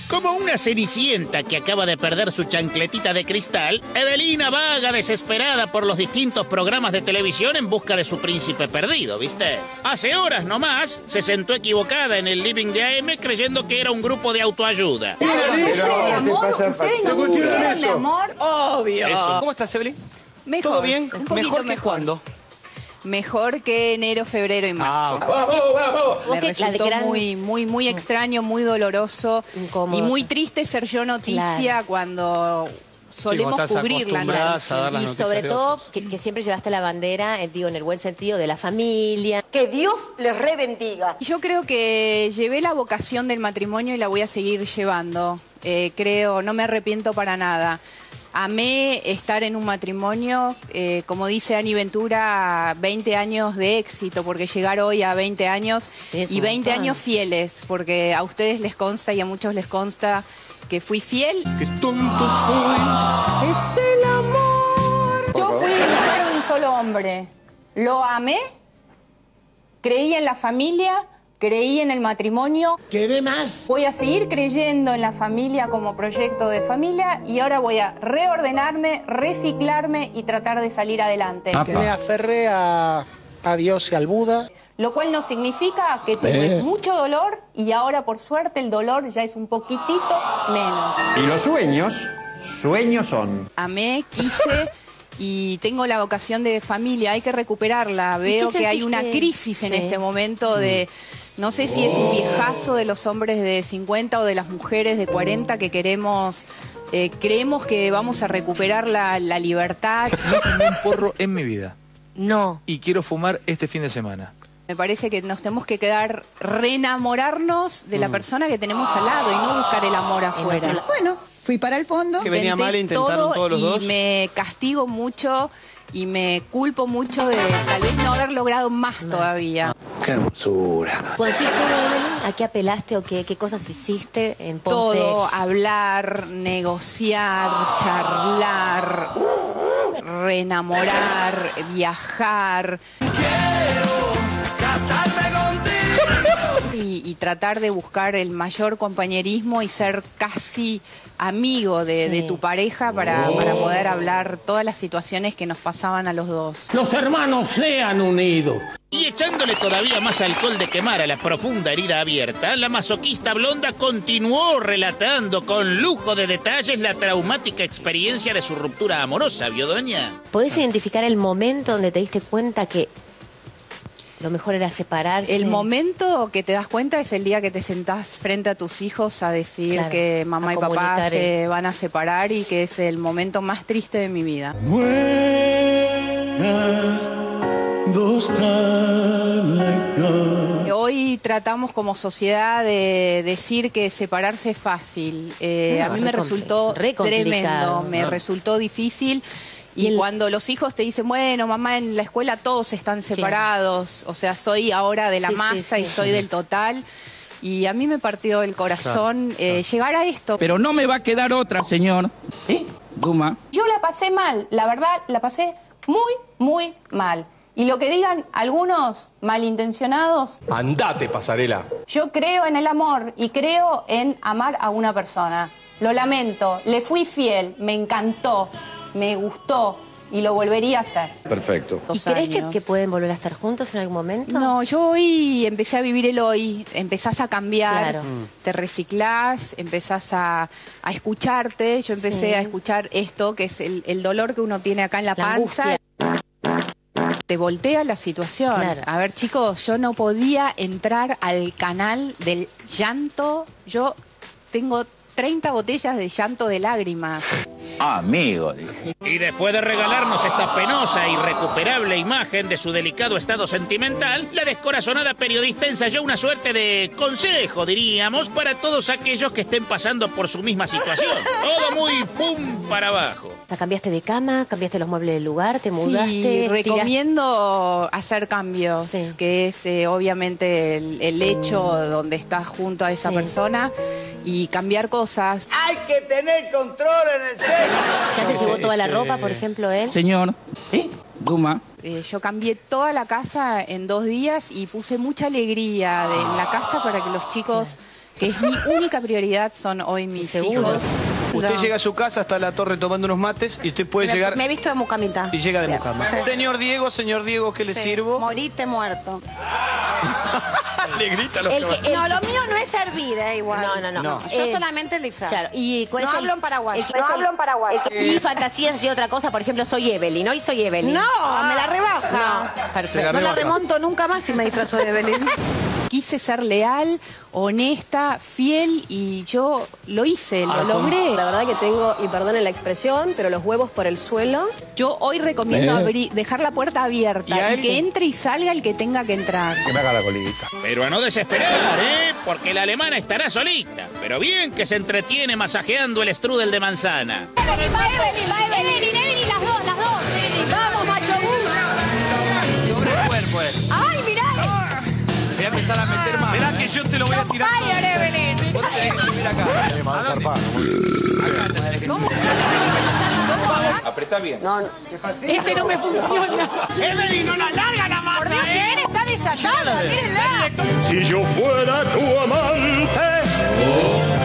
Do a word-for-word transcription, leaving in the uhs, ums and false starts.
Como una cenicienta que acaba de perder su chancletita de cristal, Evelina vaga desesperada por los distintos programas de televisión en busca de su príncipe perdido, ¿viste? Hace horas nomás se sentó equivocada en el living de A M creyendo que era un grupo de autoayuda. ¿Ustedes no sufrieron de amor? Obvio. Eso. ¿Cómo estás, Evelyn? Mejor. ¿Todo bien? Un poquito ¿Mejor que mejor. cuándo? Mejor que enero, febrero y marzo. Ah, ¡Vamos, vamos! Me que- la de resultó gran- muy, muy, muy extraño, muy doloroso Incómodo. y muy triste ser yo noticia Claro. cuando solemos cuando estás cubrir la acostumbrada a dar las Y noticias sobre de todo otros. que, que siempre llevaste la bandera, eh, digo, en el buen sentido, de la familia. Que Dios les rebendiga. Yo creo que llevé la vocación del matrimonio y la voy a seguir llevando. Eh, creo, no me arrepiento para nada. Amé estar en un matrimonio, eh, como dice Ani Ventura, veinte años de éxito, porque llegar hoy a veinte años Sí, es y un veinte montón. años fieles, porque a ustedes les consta y a muchos les consta que fui fiel. Qué tonto soy. Es el amor. Yo fui mujer de un solo hombre. Lo amé, creí en la familia, creí en el matrimonio. ¿Qué más? Voy a seguir creyendo en la familia como proyecto de familia y ahora voy a reordenarme, reciclarme y tratar de salir adelante. Que me aferré a, a Dios y al Buda. Lo cual no significa que tuve mucho dolor y ahora por suerte el dolor ya es un poquitito menos. Y los sueños, sueños son. Amé, quise y tengo la vocación de familia, hay que recuperarla. Veo qué que hay una sentiste? crisis en Sí. este momento de, no sé si es un viejazo de los hombres de cincuenta o de las mujeres de cuarenta que queremos, eh, creemos que vamos a recuperar la, la libertad. No fumé un porro en mi vida No. y quiero fumar este fin de semana. Me parece que nos tenemos que quedar, reenamorarnos de la persona que tenemos al lado y no buscar el amor afuera. Bueno, fui para el fondo. Que venía Intenté mal, intentaron todo todos los y dos. me castigo mucho y me culpo mucho de tal vez no haber logrado más todavía. Qué hermosura. Cuando hiciste todo, Evelyn, ¿a qué apelaste o qué, qué cosas hiciste en pos Todo, de- hablar, negociar, charlar, reenamorar, viajar. Y, y tratar de buscar el mayor compañerismo y ser casi amigo de, Sí. de tu pareja para, para poder hablar todas las situaciones que nos pasaban a los dos. Los hermanos sean unidos. Y echándole todavía más alcohol de quemar a la profunda herida abierta, la masoquista blonda continuó relatando con lujo de detalles la traumática experiencia de su ruptura amorosa, ¿vio, doña? ¿Podés identificar el momento donde te diste cuenta que lo mejor era separarse? El momento que te das cuenta es el día que te sentás frente a tus hijos a decir Claro, que mamá a y papá comunicar se el- van a separar y que es el momento más triste de mi vida. Hoy tratamos como sociedad de decir que separarse es fácil. Eh, No, a mí re me compli- resultó re complicado, tremendo, me ¿no? resultó difícil. Y, Y el- cuando los hijos te dicen, bueno, mamá, en la escuela todos están separados, o sea, soy ahora de la Sí, sí, masa sí, y soy sí. del total. Y a mí me partió el corazón eh, llegar a esto. Pero no me va a quedar otra, señor. ¿Sí? Duma. Yo la pasé mal, la verdad, la pasé muy, muy mal. Y lo que digan algunos malintencionados, Andate, pasarela. yo creo en el amor y creo en amar a una persona. Lo lamento, le fui fiel, me encantó, me gustó y lo volvería a hacer. Perfecto. ¿Y Dos crees que, años. que pueden volver a estar juntos en algún momento? No, yo hoy empecé a vivir el hoy, empezás a cambiar, Claro. te reciclás, empezás a, a escucharte. Yo empecé Sí. a escuchar esto, que es el, el dolor que uno tiene acá en la, La panza. angustia. Te voltea la situación. Claro. A ver, chicos, yo no podía entrar al canal del llanto. Yo tengo treinta botellas de llanto de lágrimas. Amigo, dije. Y después de regalarnos esta penosa e irrecuperable imagen de su delicado estado sentimental, la descorazonada periodista ensayó una suerte de consejo, diríamos, para todos aquellos que estén pasando por su misma situación. Todo muy pum para abajo. O sea, cambiaste de cama, cambiaste los muebles del lugar, te mudaste. Sí, tiraste- recomiendo hacer cambios, Sí. que es eh, obviamente el, el hecho donde estás junto a esa Sí. persona y cambiar cosas. Hay que tener control en el sexo. ¿Ya se llevó Sí, toda la sí. ropa, por ejemplo, él? Señor. ¿Sí? Duma. Eh, yo cambié toda la casa en dos días y puse mucha alegría de- en la casa para que los chicos que es mi única prioridad, son hoy mis hijos. Usted No. llega a su casa, está en la torre tomando unos mates y usted puede Me, llegar... me he visto de mucamita. Y llega de mucama. Sí. Señor Diego, señor Diego, ¿qué le Sí. sirvo? Morite muerto. Le grita a los El que- caballeros. No, lo mío no es servir, eh, igual. No, no, no. No. Yo Eh, solamente el disfraz. Claro, y ¿cuál No es el- hablo en paraguayo. el que- No hablo en paraguayo. Y fantasías y otra cosa, por ejemplo, soy Evelyn, hoy soy Evelyn. No, me la rebaja. No, Se perfecto. la No la rebaja. remonto nunca más si me disfrazo de Evelyn. Quise ser leal, honesta, fiel y yo lo hice, lo logré. La verdad que tengo, y perdonen la expresión, pero los huevos por el suelo. Yo hoy recomiendo abrir- dejar la puerta abierta ¿Y a y, él? que entre y salga el que tenga que entrar. Que me haga la colita. Pero a no desesperar, ¿eh? Porque la alemana estará solita. Pero bien que se entretiene masajeando el strudel de manzana. Evelyn, va Evelyn, va Evelyn, Evelyn, las dos, las dos. Evelyn, vamos, macho bus. Sobre el cuerpo, eh. Ay, mirá. Voy a empezar a meter más. Mirá que yo te lo voy a tirar todo. Fire, Evelyn. Vos tenés que subir acá. ¿A dónde? Apretá bien. Este no me funciona. ¡Evelyn, no la larga la masa! Por Dios, si bien está desayado, mírenla. Si yo fuera tu amante,